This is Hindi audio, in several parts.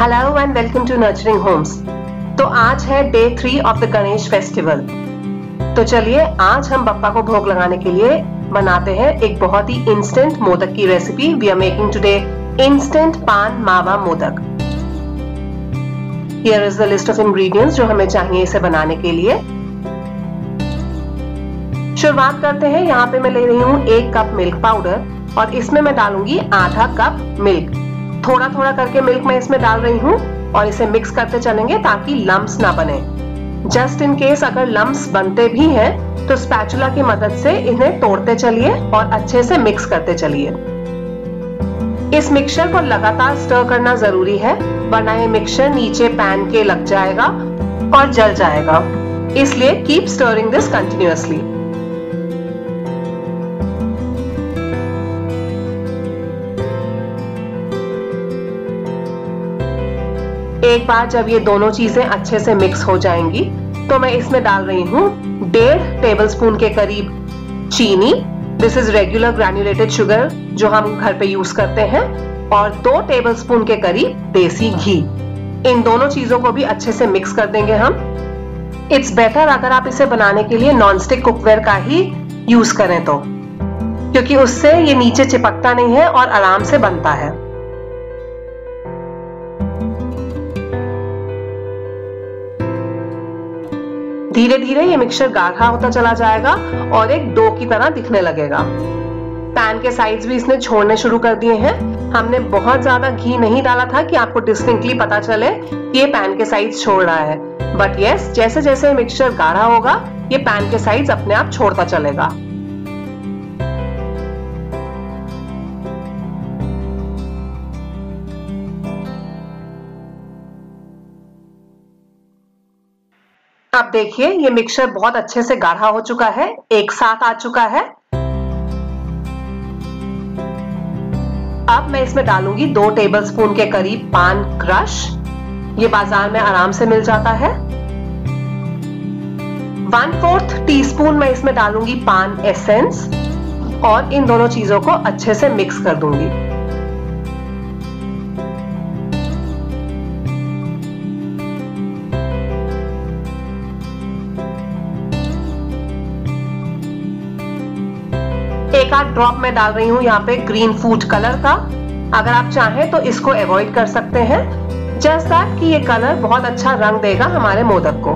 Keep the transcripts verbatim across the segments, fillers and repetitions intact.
Hello and welcome to nurturing homes. तो आज है day three of the Ganesh festival. तो चलिए आज हम बप्पा को भोग लगाने के लिए बनाते हैं एक बहुत ही इंस्टेंट मोदक की recipe. We are making today instant paan mawa modak. Here is the list of ingredients जो हमें चाहिए इसे बनाने के लिए। शुरुआत करते हैं। यहाँ पे मैं ले रही हूँ एक कप मिल्क पाउडर और इसमें मैं डालूंगी आधा कप मिल्क। थोड़ा थोड़ा करके मिल्क मैं इसमें डाल रही हूँ और इसे मिक्स करते चलेंगे ताकि लम्प्स ना बने। जस्ट इन केस अगर लम्प्स बनते भी हैं तो स्पैचुला की मदद से इन्हें तोड़ते चलिए और अच्छे से मिक्स करते चलिए। इस मिक्सचर को लगातार स्टर करना जरूरी है, वरना ये मिक्सचर नीचे पैन के लग जाएगा और जल जाएगा। इसलिए कीप स्टरिंग दिस कंटिन्यूअसली। एक बार जब ये दोनों चीजें अच्छे से मिक्स हो जाएंगी तो मैं इसमें डाल रही हूँ डेढ़ टेबलस्पून के करीब चीनी। This is regular granulated sugar जो हम घर पे यूज करते हैं, और दो टेबलस्पून के करीब देसी घी। इन दोनों चीजों को भी अच्छे से मिक्स कर देंगे हम। इट्स बेटर अगर आप इसे बनाने के लिए नॉनस्टिक कुकवेयर का ही यूज करें तो, क्योंकि उससे ये नीचे चिपकता नहीं है और आराम से बनता है। धीरे धीरे ये मिक्सचर गाढ़ा होता चला जाएगा और एक डो की तरह दिखने लगेगा। पैन के साइड्स भी इसने छोड़ने शुरू कर दिए हैं। हमने बहुत ज्यादा घी नहीं डाला था कि आपको डिस्टिंक्टली पता चले कि ये पैन के साइड्स छोड़ रहा है, बट यस जैसे जैसे मिक्सचर गाढ़ा होगा ये पैन के साइड्स अपने आप छोड़ता चलेगा। अब देखिए ये मिक्सचर बहुत अच्छे से गाढ़ा हो चुका है, एक साथ आ चुका है। अब मैं इसमें डालूंगी दो टेबलस्पून के करीब पान क्रश। ये बाजार में आराम से मिल जाता है। वन फोर्थ टीस्पून मैं इसमें डालूंगी पान एसेंस और इन दोनों चीजों को अच्छे से मिक्स कर दूंगी। एक आध ड्रॉप में डाल रही हूँ यहाँ पे ग्रीन फूड कलर का। अगर आप चाहें तो इसको अवॉइड कर सकते हैं, जस्ट दैट कि ये कलर बहुत अच्छा रंग देगा हमारे मोदक को।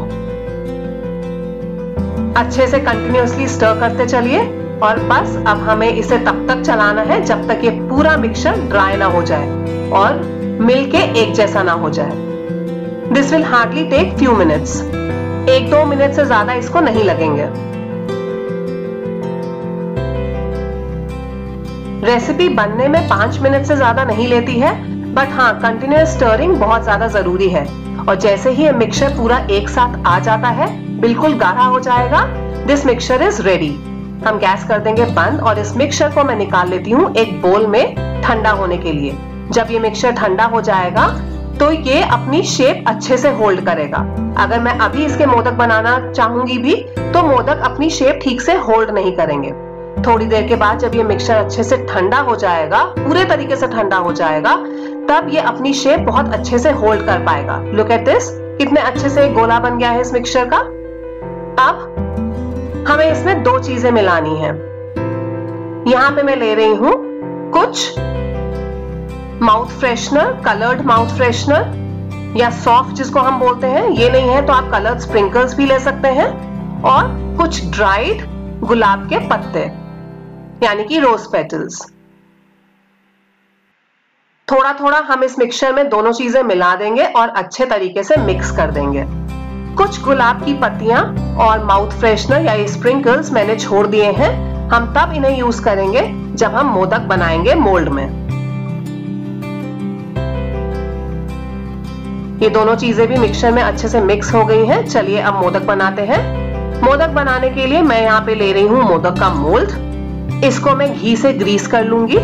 अच्छे से कंटिन्यूअसली स्टर करते चलिए और बस अब हमें इसे तब तक चलाना है जब तक ये पूरा मिक्सचर ड्राई ना हो जाए और मिलके एक जैसा ना हो जाए। This will hardly take few minutes. एक दो मिनट से ज्यादा इसको नहीं लगेंगे। रेसिपी बनने में पांच मिनट से ज्यादा नहीं लेती है, बट हाँ कंटिन्यूअस स्टरिंग बहुत ज्यादा जरूरी है। और जैसे ही ये मिक्सचर पूरा एक साथ आ जाता है, बिल्कुल गाढ़ा हो जाएगा, दिस मिक्सचर इज रेडी। हम गैस कर देंगे बंद और इस मिक्सचर को मैं निकाल लेती हूँ एक बोल में ठंडा होने के लिए। जब ये मिक्सचर ठंडा हो जाएगा तो ये अपनी शेप अच्छे से होल्ड करेगा। अगर मैं अभी इसके मोदक बनाना चाहूंगी भी तो मोदक अपनी शेप ठीक से होल्ड नहीं करेंगे। थोड़ी देर के बाद जब ये मिक्सचर अच्छे से ठंडा हो जाएगा, पूरे तरीके से ठंडा हो जाएगा, तब ये अपनी शेप बहुत अच्छे से होल्ड कर पाएगा। लुक एट दिस, कितने अच्छे से एक गोला बन गया है इस मिक्सचर का। अब हमें इसमें दो चीजें मिलानी है। यहाँ पे मैं ले रही हूँ कुछ mouth freshener, coloured mouth freshener या सॉफ्ट जिसको हम बोलते हैं। ये नहीं है तो आप कलर्ड स्प्रिंकल्स भी ले सकते हैं, और कुछ ड्राइड गुलाब के पत्ते यानी कि रोज पेटल्स। थोड़ा थोड़ा हम इस मिक्सचर में दोनों चीजें मिला देंगे और अच्छे तरीके से मिक्स कर देंगे। कुछ गुलाब की पत्तियां और माउथ फ्रेशनर या स्प्रिंकल्स मैंने छोड़ दिए हैं। हम तब इन्हें यूज करेंगे जब हम मोदक बनाएंगे मोल्ड में। ये दोनों चीजें भी मिक्सचर में अच्छे से मिक्स हो गई हैं। चलिए अब मोदक बनाते हैं। मोदक बनाने के लिए मैं यहाँ पे ले रही हूँ मोदक का मोल्ड। इसको मैं घी से ग्रीस कर लूंगी।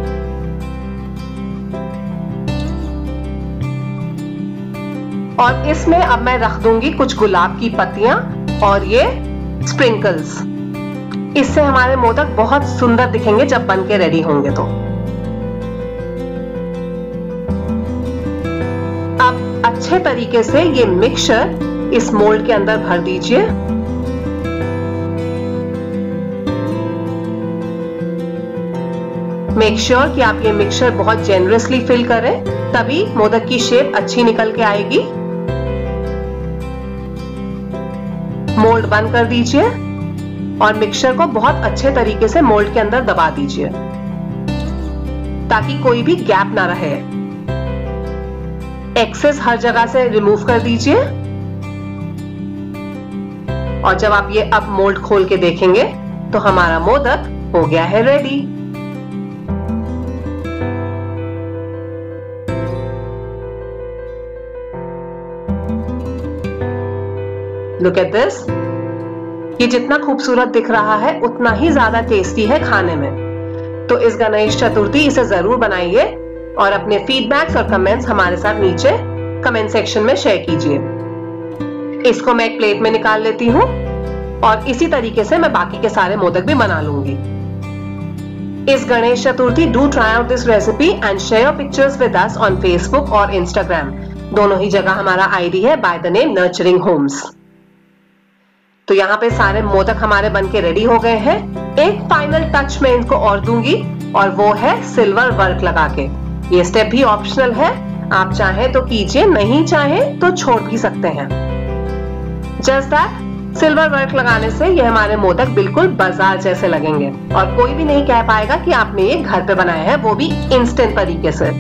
और इसमें अब मैं रख दूंगी कुछ गुलाब की पत्तियां और ये स्प्रिंकल्स। इससे हमारे मोदक बहुत सुंदर दिखेंगे जब बन के रेडी होंगे तो। अच्छे तरीके से ये मिक्सचर इस मोल्ड के अंदर भर दीजिए। मेक श्योर sure कि आप ये मिक्सचर बहुत जेनरसली फिल करें, तभी मोदक की शेप अच्छी निकल के आएगी। मोल्ड बंद कर दीजिए और मिक्सचर को बहुत अच्छे तरीके से मोल्ड के अंदर दबा दीजिए ताकि कोई भी गैप ना रहे। एक्सेस हर जगह से रिमूव कर दीजिए और जब आप ये अब मोल्ड खोल के देखेंगे तो हमारा मोदक हो गया है रेडी। Look at this. ये जितना खूबसूरत दिख रहा है उतना ही ज्यादा टेस्टी है खाने में। तो इस गणेश चतुर्थी इसे जरूर बनाइए और अपने फीडबैक्स और कमेंट्स हमारे साथ नीचे कमेंट सेक्शन में शेयर कीजिए। इसको मैं एक प्लेट में निकाल लेती हूँ और इसी तरीके से मैं बाकी के सारे मोदक भी बना लूंगी। इस Ganesh Chaturthi do try out this recipe and share your pictures with us on Facebook और इंस्टाग्राम। दोनों ही जगह हमारा आईडी है by the name nurturing homes. तो यहाँ पे सारे मोदक हमारे बनके रेडी हो गए हैं। एक फाइनल टच मैं इनको और दूंगी और वो है सिल्वर वर्क लगा के। ये स्टेप भी ऑप्शनल है, आप चाहे तो कीजिए, नहीं चाहे तो छोड़ भी सकते हैं। जस्ट दैट, सिल्वर वर्क लगाने से ये हमारे मोदक बिल्कुल बाजार जैसे लगेंगे और कोई भी नहीं कह पाएगा कि आपने ये घर पे बनाया है, वो भी इंस्टेंट तरीके से।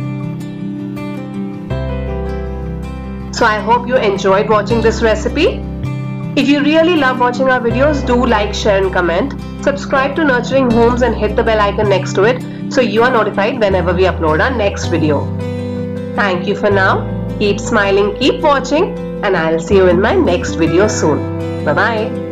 So I hope you enjoyed watching this recipe. If you really love watching our videos, do like, share and comment. Subscribe to Nurturing Homes and hit the bell icon next to it so you are notified whenever we upload our next video. Thank you for now. Keep smiling, keep watching, and I'll see you in my next video soon. Bye-bye.